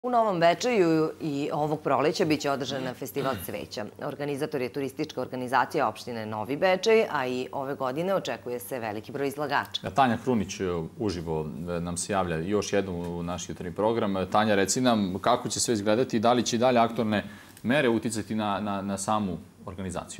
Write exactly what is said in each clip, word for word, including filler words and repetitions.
U Novom Bečeju i ovog proleća biće održan festival cveća. Organizator je turistička organizacija opštine Novi Bečej, a i ove godine očekuje se veliki broj izlagača. Tanja Krunić uživo nam se javlja još jednom u naš jutarnji program. Tanja, reci nam kako će sve izgledati i da li će i dalje aktualne mere uticati na, na, na samu organizaciju?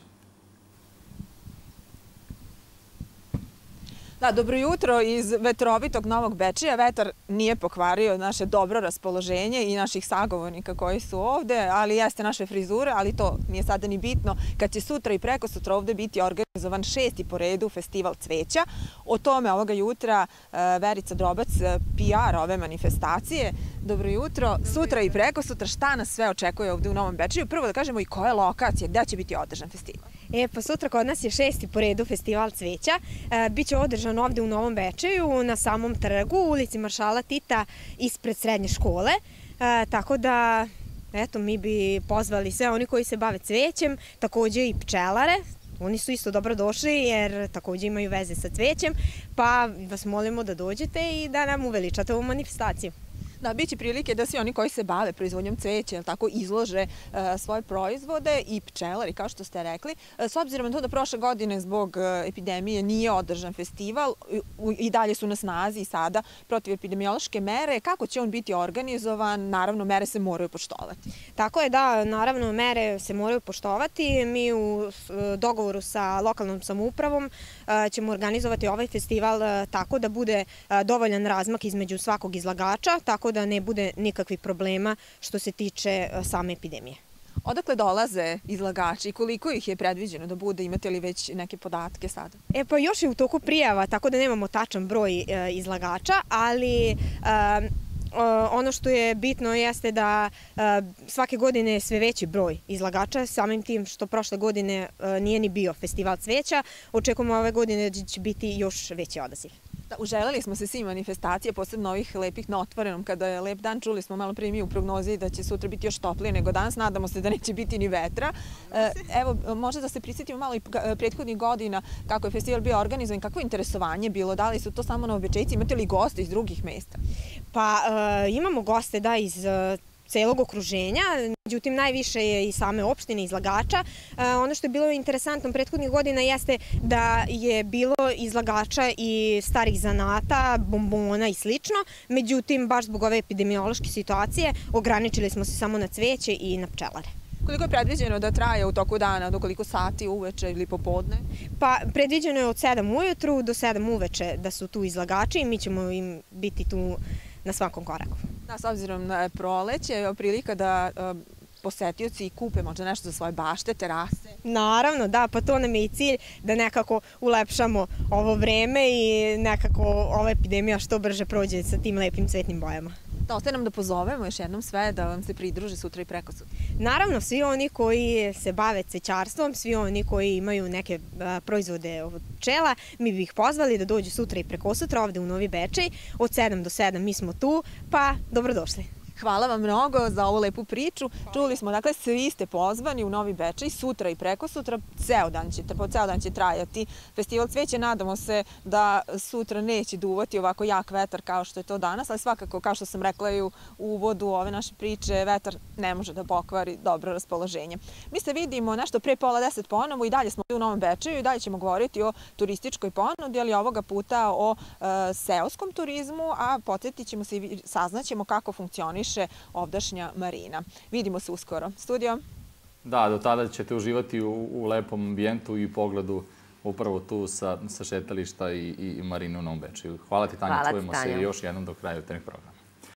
Da, dobro jutro iz vetrovitog Novog Bečeja. Vetar nije pokvario naše dobro raspoloženje i naših sagovornika koji su ovde, ali jeste naše frizure, ali to nije sada ni bitno kad će sutra i preko sutra ovde biti organizovan šesti po redu festival cveća. O tome ovoga jutra Verica Drobac, P R ove manifestacije. Dobro jutro. Sutra i preko sutra šta nas sve očekuje ovde u Novom Bečeju? Prvo da kažemo i koja je lokacija, gde će biti održan festival? E, pa sutra kod nas je šesti po redu festival cveća. E, biće održan ovde u Novom Bečeju, na samom trgu, u ulici Maršala Tita, ispred srednje škole. E, tako da, eto, mi bi pozvali sve oni koji se bave cvećem, takođe i pčelare. Oni su isto dobro došli jer takođe imaju veze sa cvećem, pa vas molimo da dođete i da nam uveličate ovu manifestaciju. Da, bit će prilike da svi oni koji se bave proizvodnjom cveća tako izlože svoje proizvode i pčelari, kao što ste rekli. S obzirom na to da prošle godine zbog epidemije nije održan festival, i dalje su na snazi i sada protivepidemiološke mere, kako će on biti organizovan? Naravno, mere se moraju poštovati. Tako je, da, naravno, mere se moraju poštovati. Mi u dogovoru sa lokalnom samoupravom ćemo organizovati ovaj festival tako da bude dovoljan razmak između svakog izlagača, tako da ne bude nikakvih problema što se tiče same epidemije. Odakle dolaze izlagači i koliko ih je predviđeno da bude? Imate li već neke podatke sada? E pa još je u toku prijava, tako da nemamo tačan broj e, izlagača, ali e, ono što je bitno jeste da e, svake godine je sve veći broj izlagača, samim tim što prošle godine e, nije ni bio festival cveća. Očekujemo ove godine da će biti još veći odaziv. Da, uželeli smo se svi manifestacije, posebno ovih lepih na otvorenom, kada je lep dan. Čuli smo malo prije mi u prognozi da će sutra biti još toplije nego danas. Nadamo se da neće biti ni vetra. Evo, možda da se prisjetimo malo i prethodnih godina kako je festival bio organizovan, kako je interesovanje bilo, da li su to samo Novobečejci, imate li goste iz drugih mesta? Pa imamo goste, da, iz celog okruženja, međutim najviše je i same opštine izlagača. Ono što je bilo interesantno prethodnih godina jeste da je bilo izlagača i starih zanata, bombona i slično, međutim baš zbog ove epidemiološke situacije ograničili smo se samo na cveće i na pčelare. Koliko je predviđeno da traje u toku dana, do koliko sati uveče ili popodne? Pa predviđeno je od sedam ujutru do sedam uveče da su tu izlagači i mi ćemo im biti tu na svakom koraku. Da, s obzirom na proleće, je prilika da uh, posetioci kupe možda nešto za svoje bašte, terase? Naravno, da, pa to nam je i cilj da nekako ulepšamo ovo vreme i nekako ova epidemija što brže prođe sa tim lepim cvetnim bojama. Da, ostaje nam da pozovemo još jednom sve da vam se pridruže sutra i preko sutra. Naravno, svi oni koji se bave cvećarstvom, svi oni koji imaju neke a, proizvode od pčela, mi bi ih pozvali da dođu sutra i preko sutra ovde u Novi Bečej. Od sedam do sedam mi smo tu, pa dobrodošli. Hvala vam mnogo za ovu lepu priču. Čuli smo, dakle, svi ste pozvani u Novi Bečej, sutra i preko sutra, ceo dan će, po ceo dan će trajati festival cveća. Nadamo se da sutra neće duvati ovako jak vetar kao što je to danas, ali svakako, kao što sam rekla i u uvodu ove naše priče, vetar ne može da pokvari dobro raspoloženje. Mi se vidimo nešto pre pola deset ponovo i dalje smo u Novom Bečeju i dalje ćemo govoriti o turističkoj ponudi, ali ovoga puta o e, seoskom turizmu, a podsjetit ćemo se i saznaćemo kako funkcioniše ovdašnja marina. Vidimo se uskoro. Studio? Da, do tada ćete uživati u, u lepom ambijentu i pogledu upravo tu sa, sa šetališta i, i marine u Novom Bečeju. Hvala ti, Tanja, čujemo se još jednom do kraja jutarnjeg programa.